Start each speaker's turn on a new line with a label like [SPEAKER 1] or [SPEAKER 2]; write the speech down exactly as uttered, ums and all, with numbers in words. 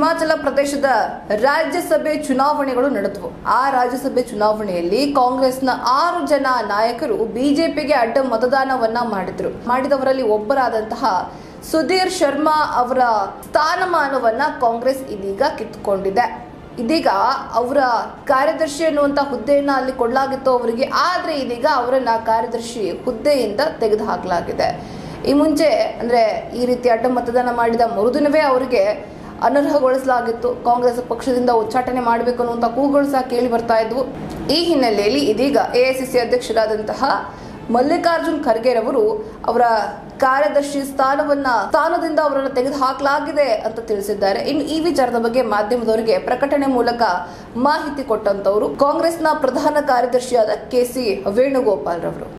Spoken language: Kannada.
[SPEAKER 1] ಹಿಮಾಚಲ ಪ್ರದೇಶದ ರಾಜ್ಯಸಭೆ ಚುನಾವಣೆಗಳು ನಡೆದವು. ಆ ರಾಜ್ಯಸಭೆ ಚುನಾವಣೆಯಲ್ಲಿ ಕಾಂಗ್ರೆಸ್ನ ಆರು ಜನ ನಾಯಕರು ಬಿಜೆಪಿಗೆ ಅಡ್ಡ ಮತದಾನವನ್ನ ಮಾಡಿದ್ರು. ಮಾಡಿದವರಲ್ಲಿ ಒಬ್ಬರಾದಂತಹ ಸುಧೀರ್ ಶರ್ಮಾ ಅವರ ಸ್ಥಾನಮಾನವನ್ನ ಕಾಂಗ್ರೆಸ್ ಇದೀಗ ಕಿತ್ತುಕೊಂಡಿದೆ. ಇದೀಗ ಅವರ ಕಾರ್ಯದರ್ಶಿ ಅನ್ನುವಂತ ಹುದ್ದೆಯನ್ನ ಅಲ್ಲಿ ಕೊಡಲಾಗಿತ್ತು ಅವರಿಗೆ. ಆದ್ರೆ ಇದೀಗ ಅವರನ್ನ ಕಾರ್ಯದರ್ಶಿ ಹುದ್ದೆಯಿಂದ ತೆಗೆದುಹಾಕಲಾಗಿದೆ. ಈ ಮುಂಚೆ ಅಂದ್ರೆ ಈ ರೀತಿ ಅಡ್ಡ ಮತದಾನ ಮಾಡಿದ ಮರುದಿನವೇ ಅವರಿಗೆ ಅನರ್ಹಗೊಳಿಸಲಾಗಿತ್ತು. ಕಾಂಗ್ರೆಸ್ ಪಕ್ಷದಿಂದ ಉಚ್ಚಾಟನೆ ಮಾಡಬೇಕು ಅನ್ನುವಂಥ ಕೂಗುಗಳು ಸಹ ಕೇಳಿ ಬರ್ತಾ ಇದ್ವು. ಈ ಹಿನ್ನೆಲೆಯಲ್ಲಿ ಇದೀಗ ಎಐಸಿಸಿ ಅಧ್ಯಕ್ಷರಾದಂತಹ ಮಲ್ಲಿಕಾರ್ಜುನ್ ಖರ್ಗೆ ರವರು ಅವರ ಕಾರ್ಯದರ್ಶಿ ಸ್ಥಾನವನ್ನ ಸ್ಥಾನದಿಂದ ಅವರನ್ನು ತೆಗೆದುಹಾಕಲಾಗಿದೆ ಅಂತ ತಿಳಿಸಿದ್ದಾರೆ. ಇನ್ನು ಈ ವಿಚಾರದ ಬಗ್ಗೆ ಮಾಧ್ಯಮದವರಿಗೆ ಪ್ರಕಟಣೆ ಮೂಲಕ ಮಾಹಿತಿ ಕೊಟ್ಟಂತವರು ಕಾಂಗ್ರೆಸ್ನ ಪ್ರಧಾನ ಕಾರ್ಯದರ್ಶಿಯಾದ ಕೆ ಸಿ ವೇಣುಗೋಪಾಲ್ ರವರು.